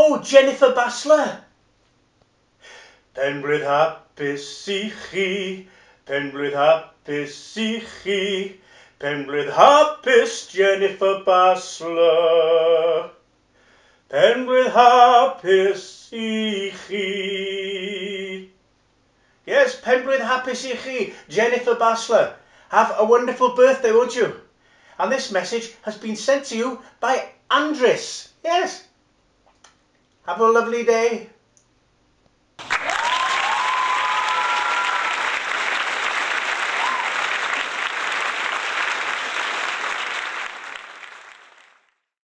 Oh, Jennifer Basler. Penblwydd hapus I chi, penblwydd hapus I chi, penblwydd hapus Jennifer Basler. Penblwydd hapus I chi. Yes, penblwydd hapus I chi, Jennifer Basler. Have a wonderful birthday, won't you? And this message has been sent to you by Andres. Yes. Have a lovely day.